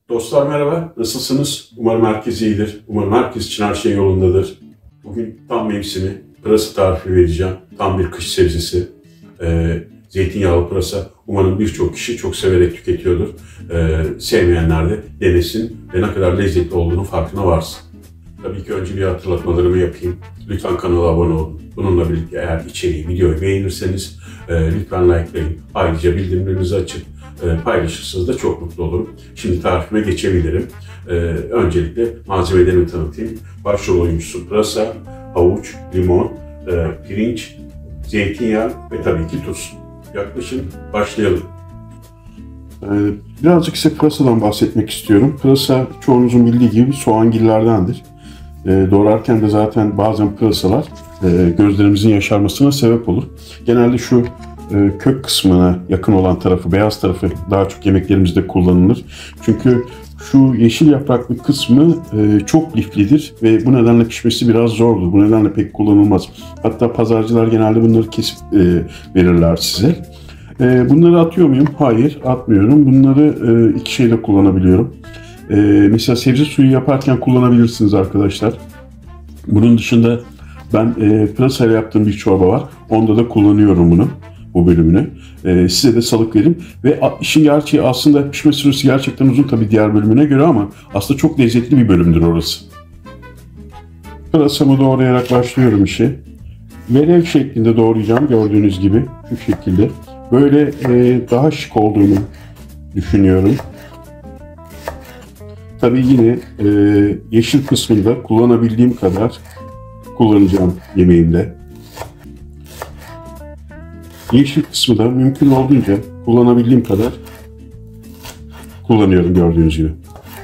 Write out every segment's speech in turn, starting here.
Dostlar merhaba, nasılsınız? Umarım herkes iyidir. Umarım herkes için her şey yolundadır. Bugün tam mevsimi, pırasa tarifi vereceğim. Tam bir kış sebzesi. Zeytinyağlı pırasa. Umarım birçok kişi çok severek tüketiyordur. Sevmeyenler de denesin ve ne kadar lezzetli olduğunu farkına varsın. Tabii ki önce bir hatırlatmalarımı yapayım. Lütfen kanala abone olun. Bununla birlikte eğer içeriği, videoyu beğenirseniz lütfen likelayın. Ayrıca bildirimlerinizi açın. Paylaşırsanız da çok mutlu olurum. Şimdi tarifime geçebilirim. Öncelikle malzemelerimi tanıtayım. Başrol oyuncusu pırasa, havuç, limon, pirinç, zeytinyağı ve tabii ki tuz. Yaklaşın, başlayalım. Birazcık size pırasadan bahsetmek istiyorum. Pırasa çoğunuzun bildiği gibi soğangillerdendir. Doğrarken de zaten bazen pırasalar gözlerimizin yaşarmasına sebep olur. Genelde şu kök kısmına yakın olan tarafı, beyaz tarafı daha çok yemeklerimizde kullanılır. Çünkü şu yeşil yapraklı kısmı çok liflidir ve bu nedenle pişmesi biraz zordur. Bu nedenle pek kullanılmaz. Hatta pazarcılar genelde bunları kesip verirler size. Bunları atıyor muyum? Hayır, atmıyorum. Bunları iki şeyle kullanabiliyorum. Mesela sebze suyu yaparken kullanabilirsiniz arkadaşlar. Bunun dışında ben pırasayla yaptığım bir çorba var. Onda da kullanıyorum bunu, bu bölümünü. Size de salık vereyim. Ve işin gerçeği aslında pişme süresi gerçekten uzun tabii diğer bölümüne göre ama aslında çok lezzetli bir bölümdür orası. Pırasamı doğrayarak başlıyorum işe. Verev şeklinde doğrayacağım gördüğünüz gibi. Şu şekilde. Böyle daha şık olduğunu düşünüyorum. Tabii yine yeşil kısmında kullanabildiğim kadar kullanacağım yemeğimde. Yeşil kısmı da mümkün olduğunca kullanabildiğim kadar kullanıyorum gördüğünüz gibi.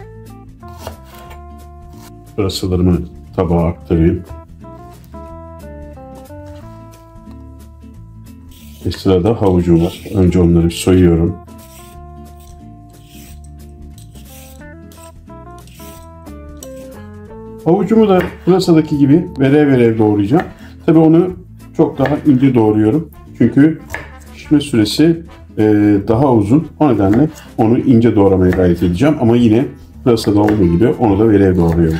Pırasalarımı tabağa aktarayım. Ve sırada havucum var. Önce onları soyuyorum. Havucumu da pırasadaki gibi verev doğrayacağım. Tabii onu çok daha ince doğruyorum. Çünkü pişme süresi daha uzun. O nedenle onu ince doğramaya gayret edeceğim. Ama yine pırasada olduğu gibi onu da verev doğruyorum.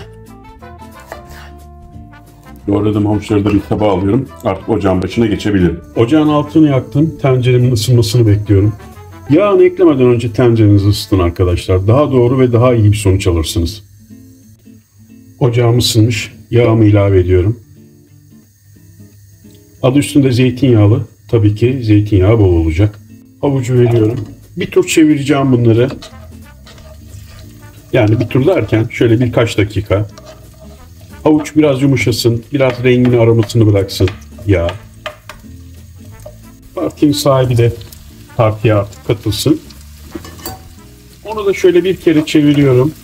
Doğradığım havuçları da bir tabağa alıyorum. Artık ocağın başına geçebilirim. Ocağın altını yaktım. Tenceremin ısınmasını bekliyorum. Yağını eklemeden önce tencerenizi ısıtın arkadaşlar. Daha doğru ve daha iyi bir sonuç alırsınız. Ocağım ısınmış. Yağımı ilave ediyorum. Adı üstünde zeytinyağlı. Tabii ki zeytinyağı bol olacak. Havucu veriyorum. Bir tur çevireceğim bunları. Yani bir tur derken şöyle birkaç dakika. Havuç biraz yumuşasın. Biraz rengini aromasını bıraksın yağ. Partinin sahibi de tartıya artık katılsın. Onu da şöyle bir kere çeviriyorum.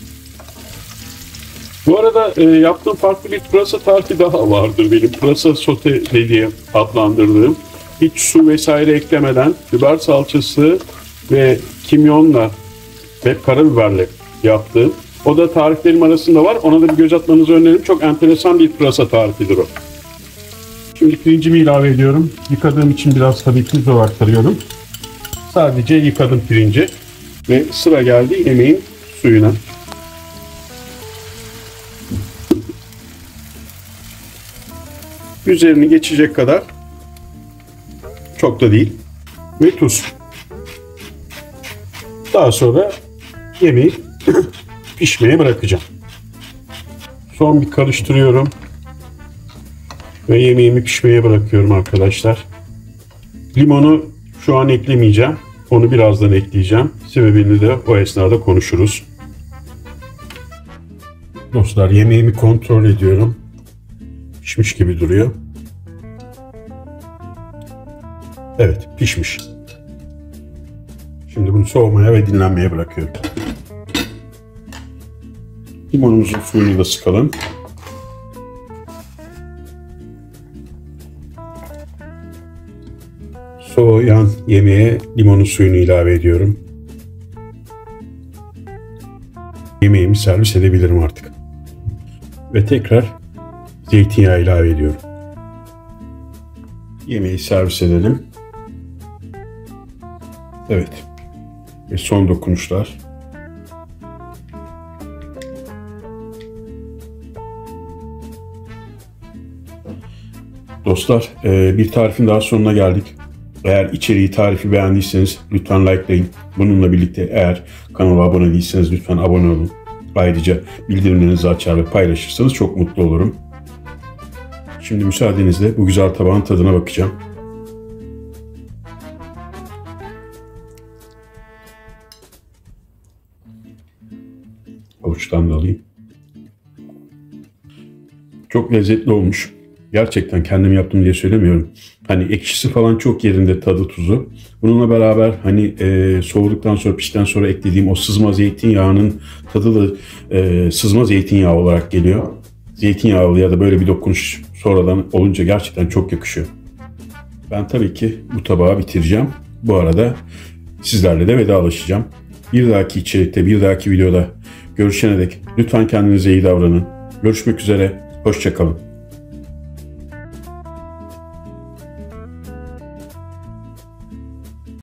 Bu arada yaptığım farklı bir pırasa tarifi daha vardır benim. Pırasa sote diye adlandırdığım. Hiç su vesaire eklemeden biber salçası ve kimyonla ve karabiberle yaptığım. O da tariflerim arasında var. Ona da bir göz atmanızı öneririm. Çok enteresan bir pırasa tarifidir o. Şimdi pirincimi ilave ediyorum. Yıkadığım için biraz tabii tuz da aktarıyorum. Sadece yıkadım pirinci. Ve sıra geldi yemeğin suyuna. Üzerini geçecek kadar, çok da değil, ve tuz. Daha sonra yemeği pişmeye bırakacağım. Son bir karıştırıyorum ve yemeğimi pişmeye bırakıyorum arkadaşlar. Limonu şu an eklemeyeceğim. Onu birazdan ekleyeceğim. Sebebini de o esnada konuşuruz. Dostlar, yemeğimi kontrol ediyorum. Pişmiş gibi duruyor. Evet, pişmiş. Şimdi bunu soğumaya ve dinlenmeye bırakıyorum. Limonumuzun suyunu da sıkalım. Soğuyan yemeğe limonun suyunu ilave ediyorum. Yemeğimi servis edebilirim artık. Ve tekrar zeytinyağı ilave ediyorum. Yemeği servis edelim. Evet. Ve son dokunuşlar. Dostlar, bir tarifin daha sonuna geldik. Eğer içeriği, tarifi beğendiyseniz lütfen likelayın. Bununla birlikte eğer kanala abone değilseniz lütfen abone olun. Ayrıca bildirimlerinizi açar ve paylaşırsanız çok mutlu olurum. Şimdi müsaadenizle bu güzel tabağın tadına bakacağım. Avuçtan da alayım. Çok lezzetli olmuş. Gerçekten kendim yaptım diye söylemiyorum. Hani ekşisi falan çok yerinde, tadı tuzu. Bununla beraber hani soğuduktan sonra, piştikten sonra eklediğim o sızma zeytinyağının tadı da sızma zeytinyağı olarak geliyor. Zeytinyağlı ya da böyle bir dokunuş sonradan olunca gerçekten çok yakışıyor. Ben tabii ki bu tabağı bitireceğim. Bu arada sizlerle de vedalaşacağım. Bir dahaki içerikte, bir dahaki videoda görüşene dek lütfen kendinize iyi davranın. Görüşmek üzere, hoşça kalın.